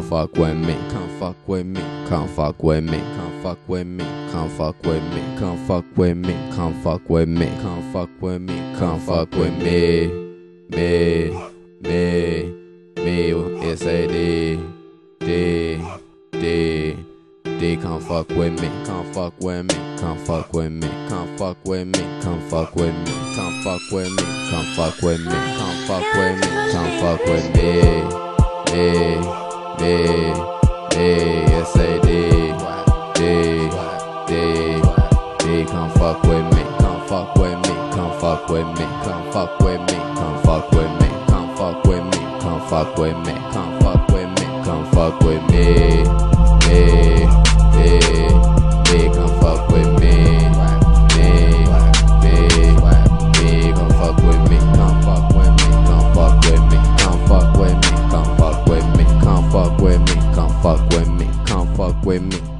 fuck with me, come fuck with me, come fuck with me, come fuck with me, come fuck with me, come fuck with me, come fuck with me, come fuck with me, come fuck with me, me, S-A-D, D, come fuck with me, come fuck with me, come fuck with me, come fuck with me, come fuck with me, come fuck with me, come fuck with me, come fuck with me, come fuck with me, S-A-D, D, come fuck with me, come fuck with me, come fuck with me, come fuck with me, come fuck with me, come fuck with me, come fuck with me, come fuck with me, come fuck with me, come fuck with me, come fuck with me, come fuck with me, come fuck with me, come fuck with me, come fuck with me, come fuck with me, come fuck with me, come fuck with me.